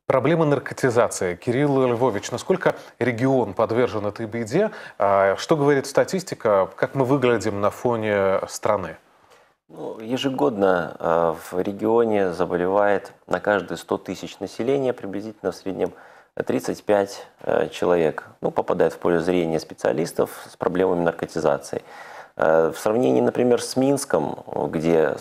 Проблема наркотизации. Кирилл Львович, насколько регион подвержен этой беде? Что говорит статистика? Как мы выглядим на фоне страны? Ежегодно в регионе заболевает на каждые 100 тысяч населения приблизительно в среднем 35 человек. Попадает в поле зрения специалистов с проблемами наркотизации. В сравнении, например, с Минском, где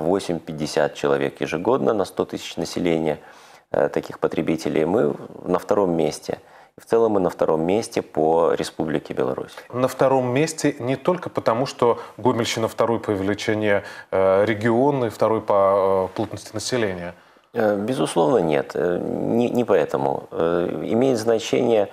48-50 человек ежегодно на 100 тысяч населения таких потребителей, мы на втором месте. В целом мы на втором месте по Республике Беларусь. На втором месте не только потому, что Гомельщина второй по величине регион и второй по плотности населения. Безусловно, нет. Не поэтому. Имеет значение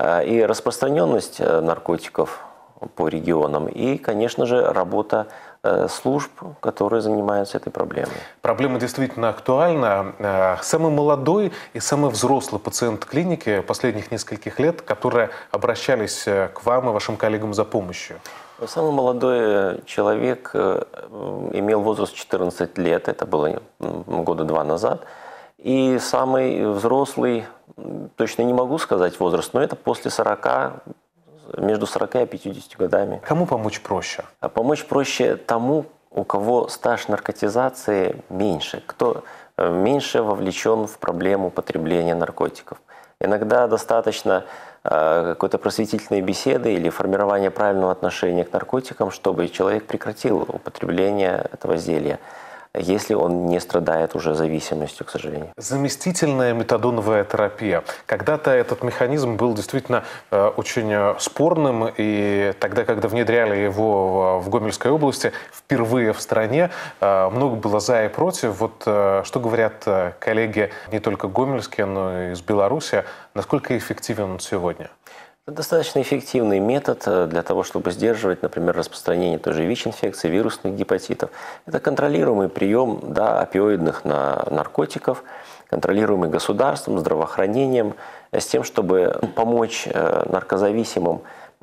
и распространенность наркотиков по регионам, и, конечно же, работа служб, которые занимаются этой проблемой. Проблема действительно актуальна. Самый молодой и самый взрослый пациент клиники последних нескольких лет, которые обращались к вам и вашим коллегам за помощью? Самый молодой человек имел возраст 14 лет, это было года 2 назад. И самый взрослый, точно не могу сказать возраст, но это после 40, между 40 и 50 годами. Кому помочь проще? Помочь проще тому, у кого стаж наркотизации меньше, кто меньше вовлечен в проблему потребления наркотиков. Иногда достаточно какой-то просветительной беседы или формирования правильного отношения к наркотикам, чтобы человек прекратил употребление этого зелья, если он не страдает уже зависимостью, к сожалению. Заместительная метадоновая терапия. Когда-то этот механизм был действительно очень спорным, и тогда, когда внедряли его в Гомельской области, впервые в стране, много было за и против. Вот что говорят коллеги не только гомельские, но и из Беларуси, насколько эффективен он сегодня? Это достаточно эффективный метод для того, чтобы сдерживать, например, распространение той же ВИЧ-инфекции, вирусных гепатитов. Это контролируемый прием опиоидных наркотиков, контролируемый государством, здравоохранением, с тем, чтобы помочь наркозависимым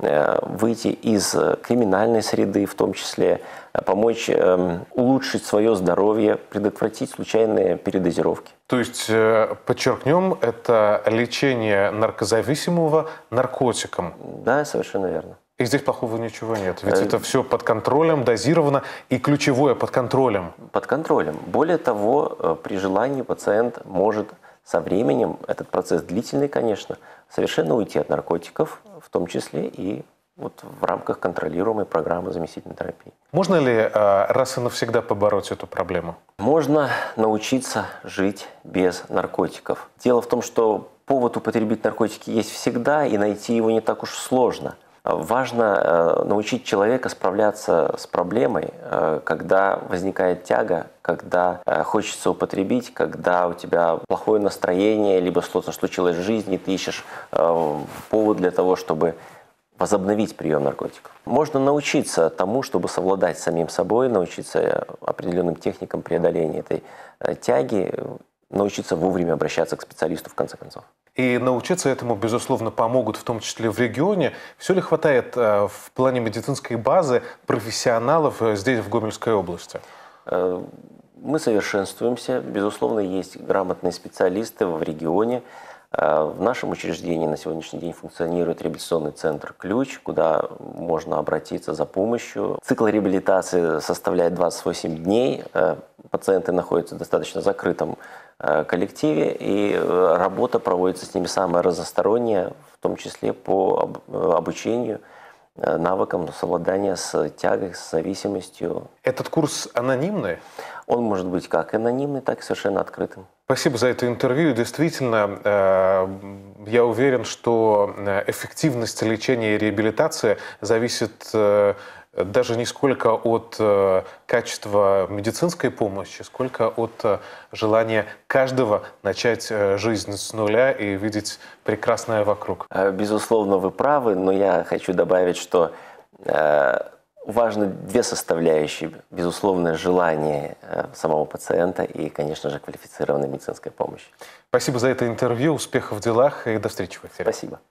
выйти из криминальной среды, в том числе помочь улучшить свое здоровье, предотвратить случайные передозировки. То есть, подчеркнем, это лечение наркозависимого наркотиком. Да, совершенно верно. И здесь плохого ничего нет, ведь это все под контролем, дозировано, и ключевое под контролем. Под контролем. Более того, при желании пациент может со временем, этот процесс длительный, конечно, совершенно уйти от наркотиков, в том числе и в рамках контролируемой программы заместительной терапии. Можно ли раз и навсегда побороть эту проблему? Можно научиться жить без наркотиков. Дело в том, что повод употребить наркотики есть всегда, и найти его не так уж сложно. Важно научить человека справляться с проблемой, когда возникает тяга, когда хочется употребить, когда у тебя плохое настроение, либо что-то случилось в жизни, ты ищешь повод для того, чтобы возобновить прием наркотиков. Можно научиться тому, чтобы совладать с самим собой, научиться определенным техникам преодоления этой тяги, научиться вовремя обращаться к специалисту в конце концов. И научиться этому, безусловно, помогут, в том числе в регионе. Все ли хватает в плане медицинской базы профессионалов здесь, в Гомельской области? Мы совершенствуемся. Безусловно, есть грамотные специалисты в регионе. В нашем учреждении на сегодняшний день функционирует реабилитационный центр «Ключ», куда можно обратиться за помощью. Цикл реабилитации составляет 28 дней. Пациенты находятся в достаточно закрытом коллективе, и работа проводится с ними самая разносторонняя, в том числе по обучению навыкам совладания с тягой, с зависимостью. Этот курс анонимный? Он может быть как анонимный, так и совершенно открытым. Спасибо за это интервью. Действительно, я уверен, что эффективность лечения и реабилитации зависит даже не сколько от качества медицинской помощи, сколько от желания каждого начать жизнь с нуля и видеть прекрасное вокруг. Безусловно, вы правы, но я хочу добавить, что важны две составляющие. Безусловное желание самого пациента и, конечно же, квалифицированная медицинская помощь. Спасибо за это интервью, успехов в делах и до встречи в эфире. Спасибо.